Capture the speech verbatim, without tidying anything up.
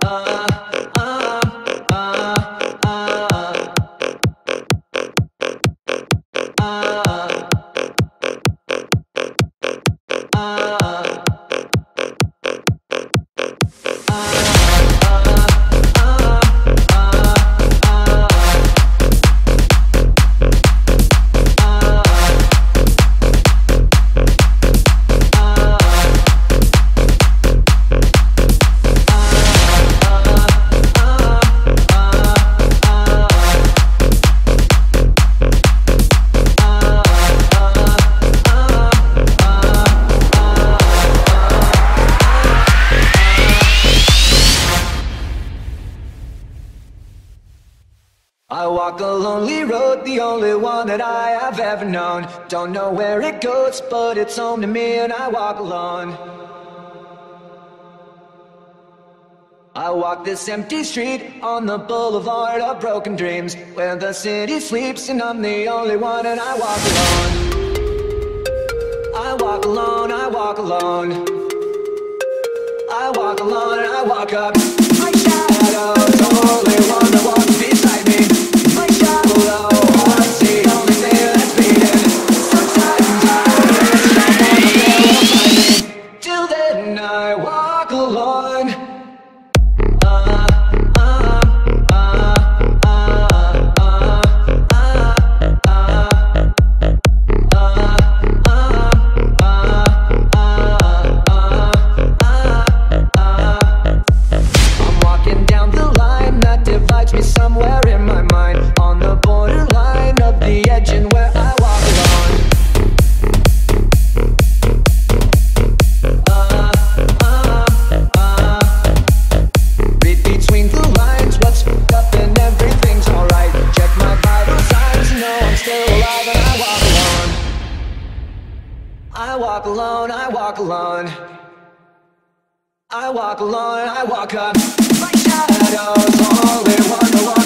I walk a lonely road, the only one that I have ever known. Don't know where it goes, but it's home to me, and I walk alone. I walk this empty street on the boulevard of broken dreams, where the city sleeps and I'm the only one, and I walk alone. I walk alone, I walk alone. I walk alone and I walk up. My shadow's the only one that walks beside me. My shallow heart's the only thing that's beating. Sometimes I wish someone up there will find me. Till then I walk alone. Somewhere in my mind, on the borderline of the edge, and where I walk alone. Uh, uh, uh. Read between the lines, what's fucked up and everything's alright. Check my vital signs, know I'm still alive, and I walk alone. I walk alone, I walk alone. I walk alone, I walk up. My shadow's only one to one.